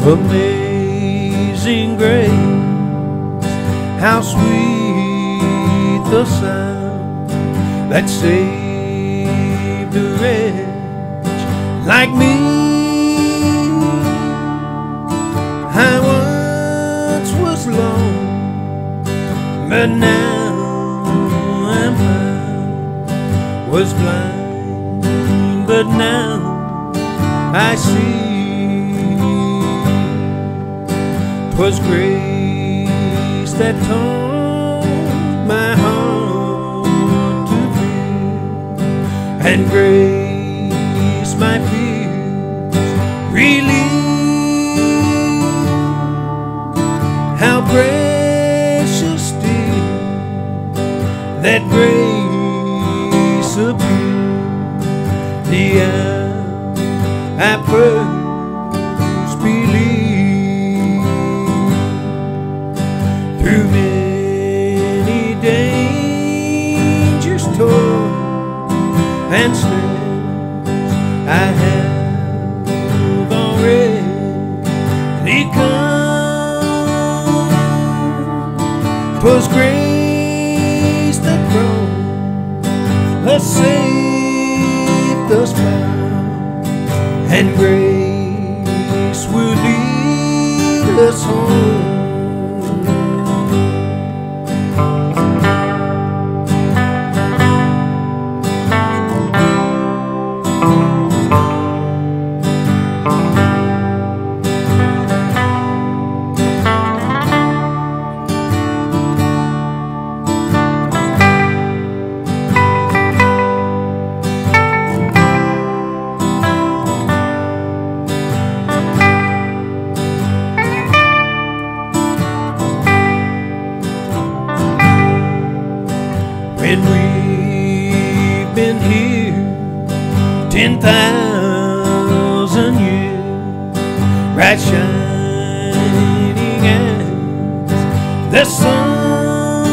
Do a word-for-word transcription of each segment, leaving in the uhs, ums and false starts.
Amazing grace, how sweet the sound that saved a wretch like me. I once was lost, but now I'm found. Was blind, but now I see. 'Twas grace that taught my heart to fear, and grace my fears relieved. How precious still that grace appeared the hour I first believed. Through many dangers, toil, and snares, I have already come. 'Twas grace that brought us safe thus far, and grace will lead us home. When we've been here ten thousand years, bright shining as the sun,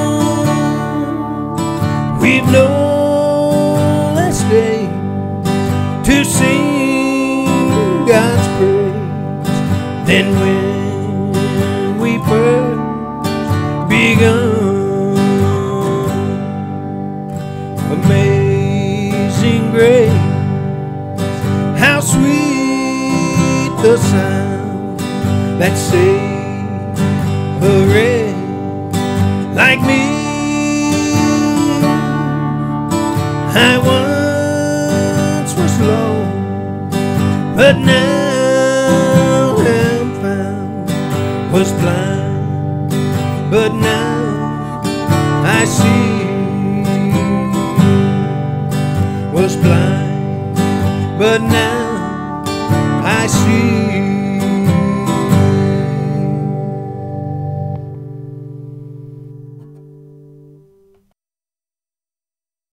we've no less days to sing God's praise than when we first begun. Amazing grace, how sweet the sound that saved a wretch like me. I once was lost, but now am found. Was blind, but now I see. Was blind, but now